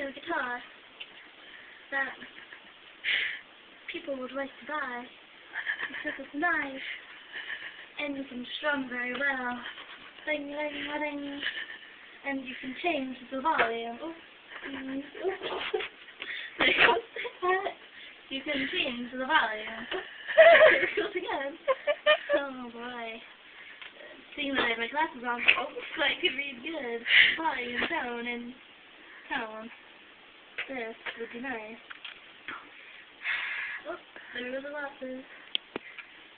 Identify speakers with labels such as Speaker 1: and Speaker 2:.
Speaker 1: new guitar that people would like to buy because it's nice and you can strum very well. Ding, ding, ding. And you can change the volume. You can change the volume. There it goes again. Oh boy. Seeing that I have my glasses on, so I can read good. Volume, tone, and tone. This would be nice. Oh, there go the glasses.